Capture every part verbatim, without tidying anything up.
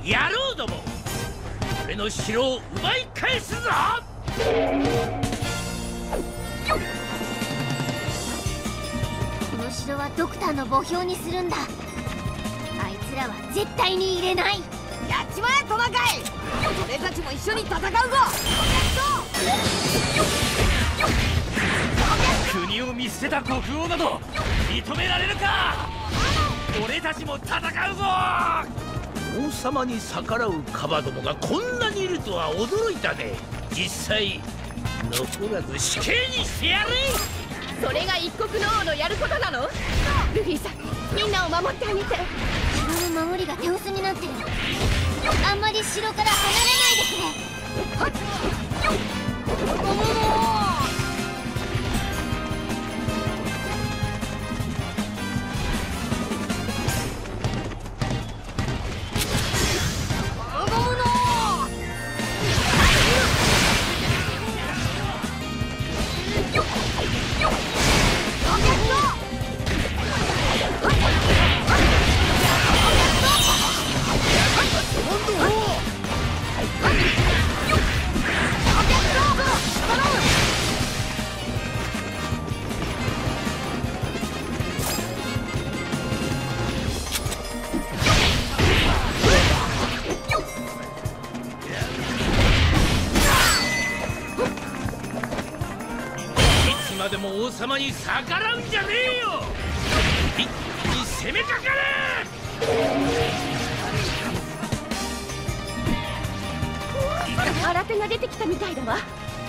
野郎ども、俺の城を奪い返すぞ。 この城はドクターの墓標にするんだ。あいつらは絶対に入れない。 やっちまえトナカイ。俺たちも一緒に戦うぞ。 国を見捨てた国王など認められるか。俺たちも戦うぞ。王様に逆らうカバどもがこんなにいるとは驚いたね。実際残らず死刑にしてやる。 それが一国の王のやることなの？ルフィさん、みんなを守ってあげて。 城の守りが手薄になってる。あんまり城から離れないでくれ。はっ、おももでも王様に逆らうんじゃねえよ。一気に攻めかかれ。 新手が出てきたみたいだわ。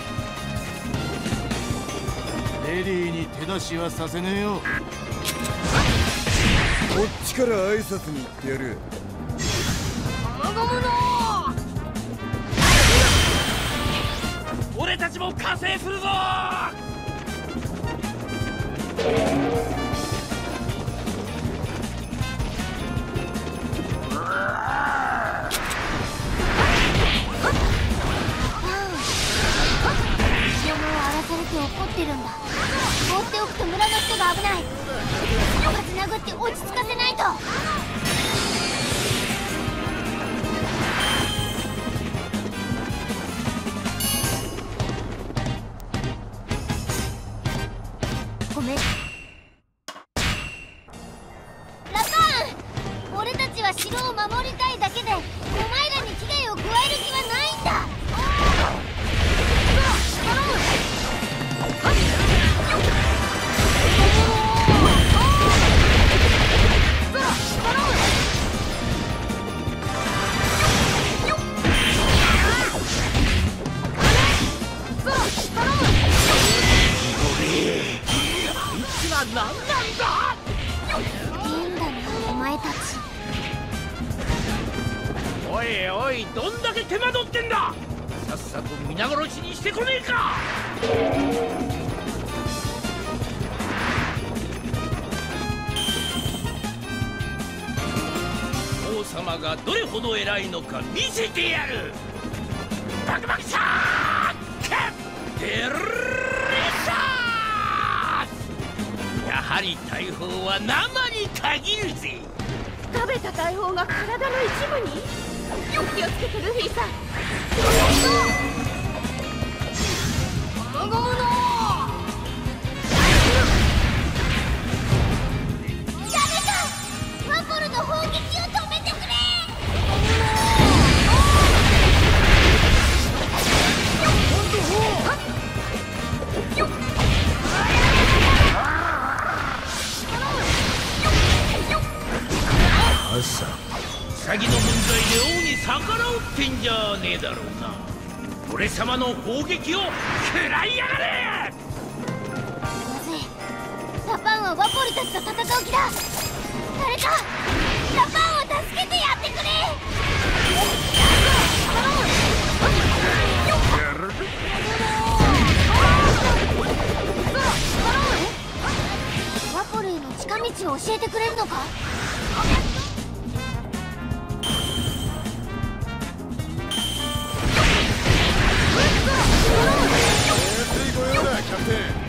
レディーに手出しはさせねえよ。こっちから挨拶に行ってやる。 俺たちも加勢するぞ。 怒ってるんだ。放っておくと村の人が危ない。一発殴って落ち着かせないと。ごめんラパン、俺たちは城を守りたいだけでお前らに危害を加える気はないんだ。 何なんだ。 いいんだなお前たち。 おいおい、どんだけ手間取ってんだ。さっさと皆殺しにしてこねえか。王様がどれほど偉いのか見せてやる。バクバクシャーッデルやはり大砲は生に限るぜ。 食べた大砲が体の一部に。気をつけてルフィさん。ゴムゴムのダメか。ワポルの砲撃を止めてくれ。 朝詐欺の問題で王に逆らうってんじゃねえだろうな。俺様の砲撃を食らいやがれ。 まずい。ラパンはワポルたちと戦う気だ。誰かラパンを助けてやってくれ。ワポルへの近道を教えてくれるのか。 安いご用だキャプテン。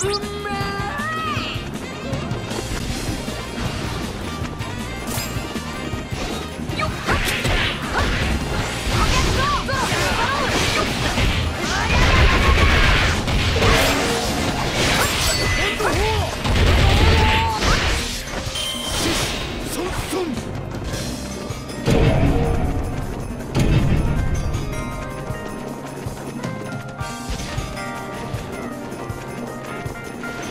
こ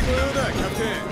御用だキャプテン。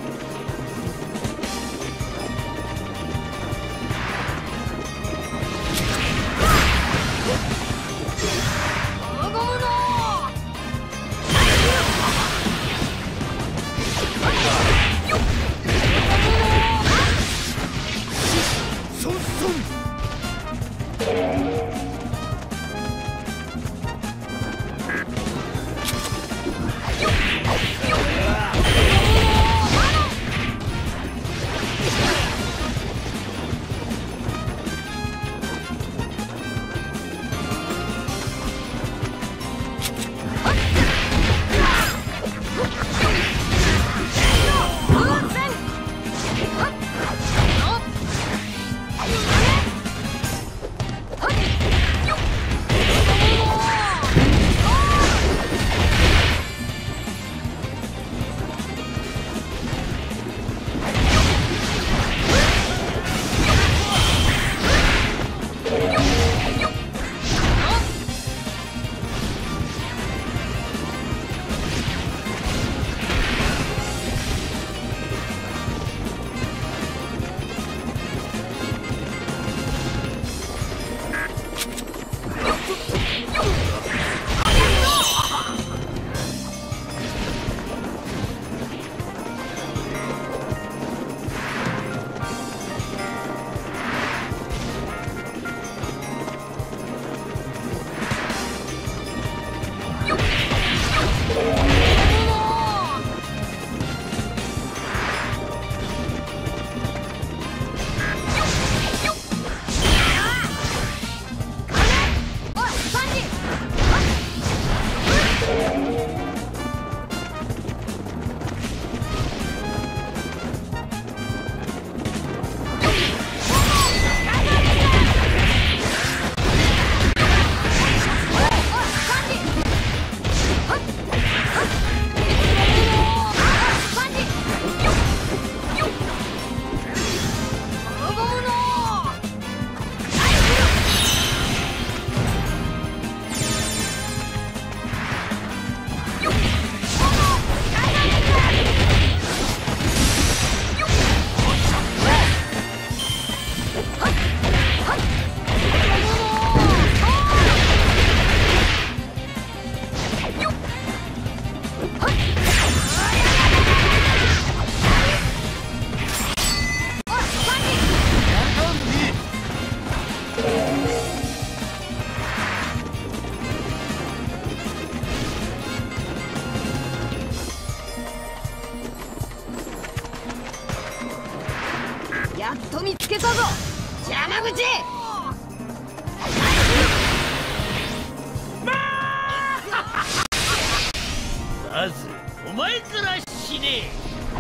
やっと見つけたぞ山口。 まずお前から死ね。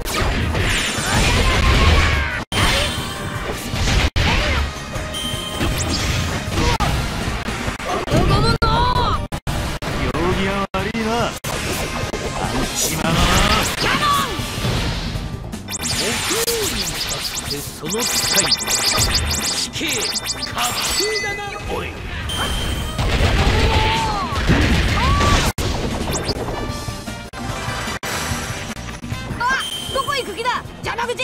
その使い死刑確定だなおい。 あ、どこ行く気だ山口。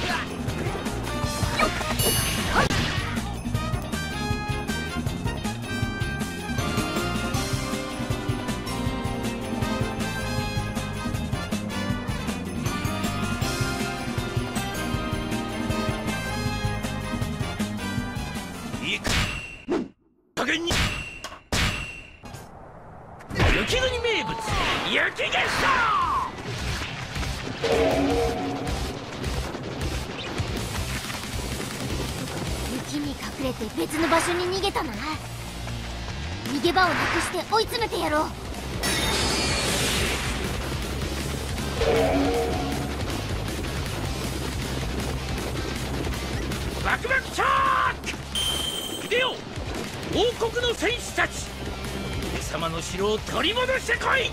加減に雪国名物雪月謝。 雪に隠れて別の場所に逃げたな。逃げ場をなくして追い詰めてやろう。 バクバクチャーク。秀夫、王国の戦士たち、上様の城を取り戻してこい。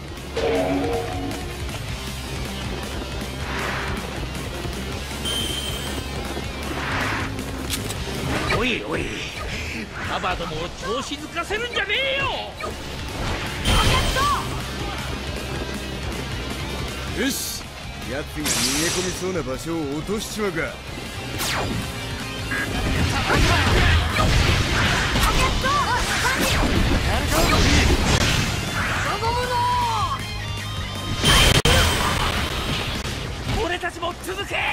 おいおい、カバどもを調子づかせるんじゃねえよ。 よし、 奴が逃げ込みそうな場所を落としちまうか。 俺たちも続け。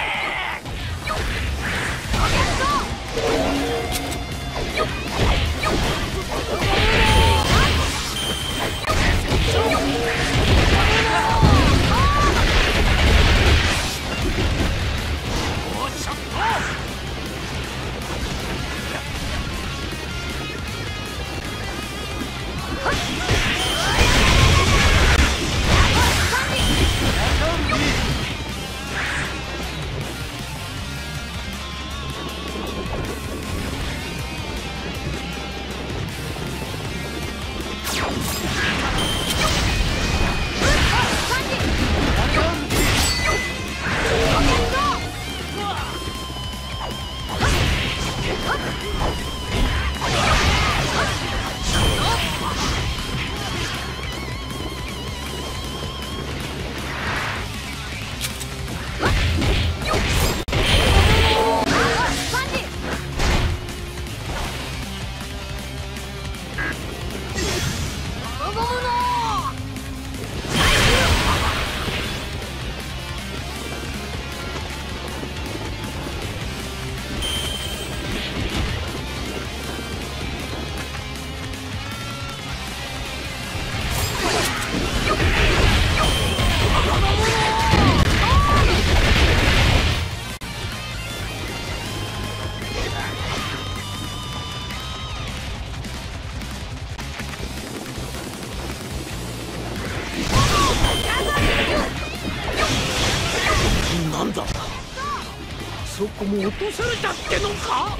なんだ、そこも落とされたってのか。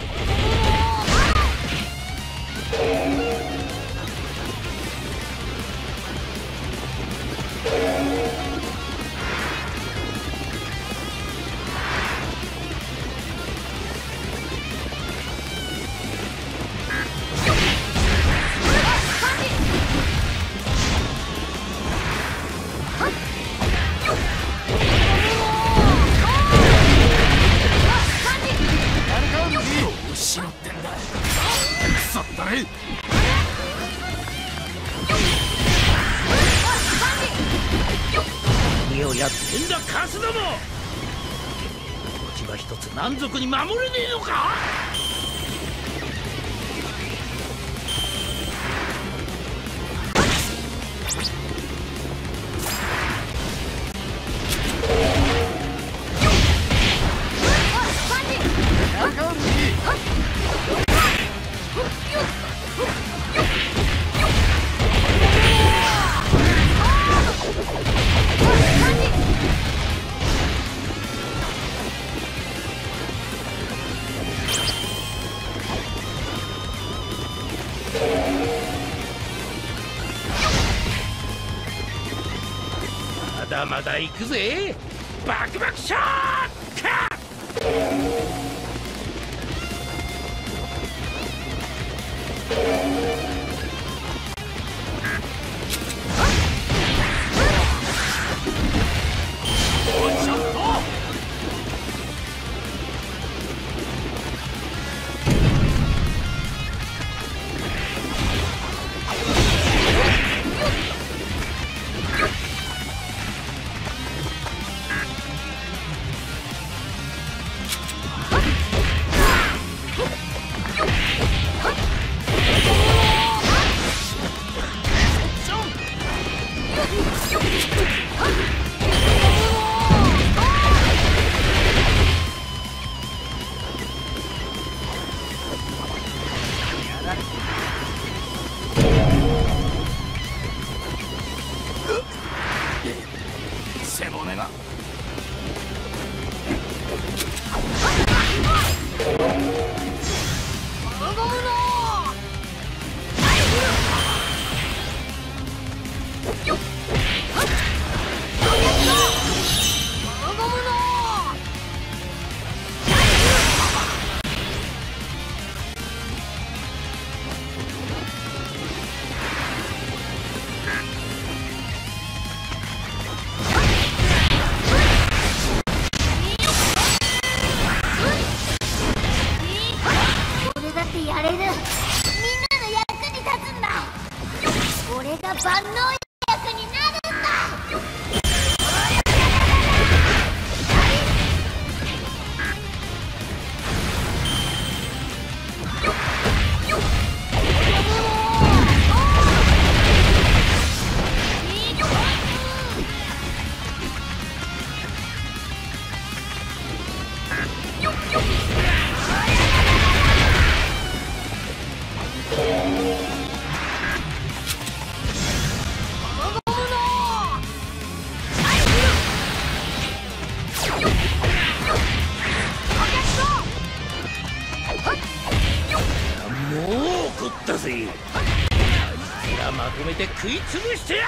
何をやってんだカスども。こっちは一つ満足に守れねえのか。まだまだ行くぜ。バクバクショート。 れる。みんなの役に立つんだ。俺が万能役になるんだ。 まとめて食いつぶしてやる。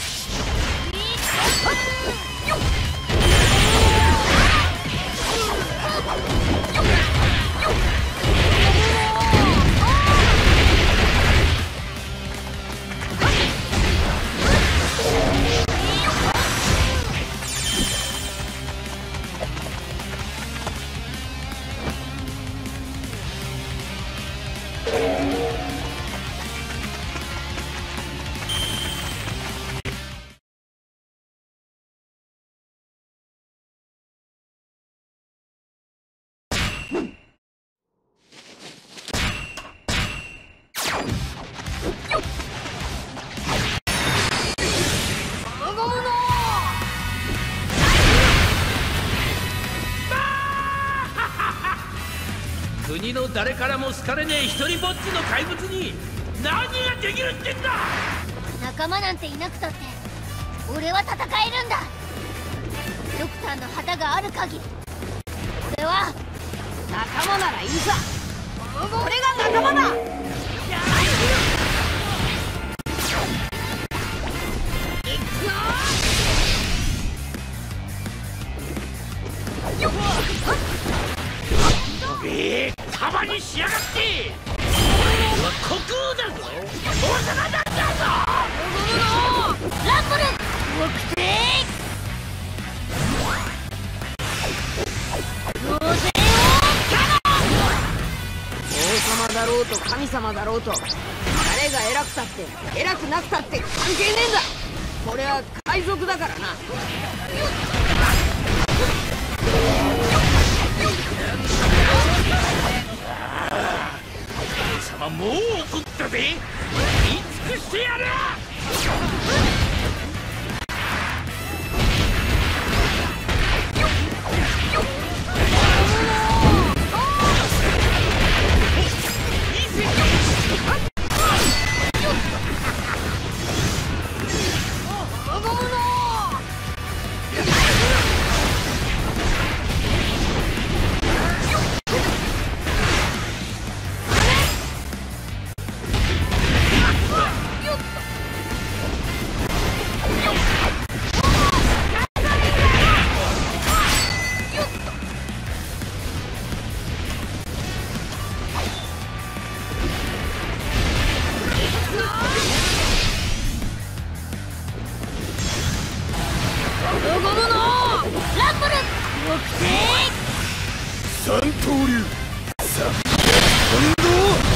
国の誰からも好かれねえ一人ぼっちの怪物に何ができるってんだ。 仲間なんていなくたって俺は戦えるんだ。ドクターの旗がある限り俺は仲間ならいいさ。俺が仲間だ。 ええー、束にしやがって。俺は虚空だぞ。王様なんだぞ。 ランブル動くぜ。 王様だろうと神様だろうと誰が偉くたって偉くなくたって関係ねえんだ。これは海賊だからな。 神様もう怒ったぜ。言い尽くしてやる。 三刀流さあ今度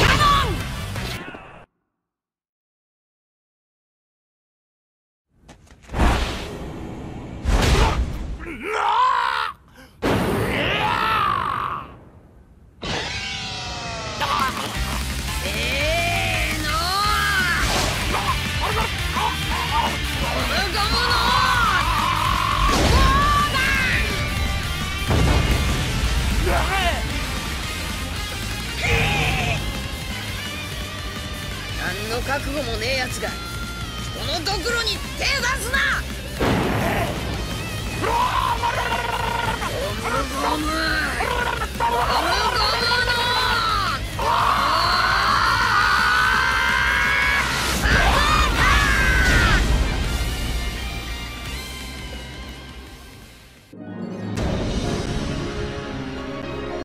何の覚悟もねえやつが人のドクロに手出すな。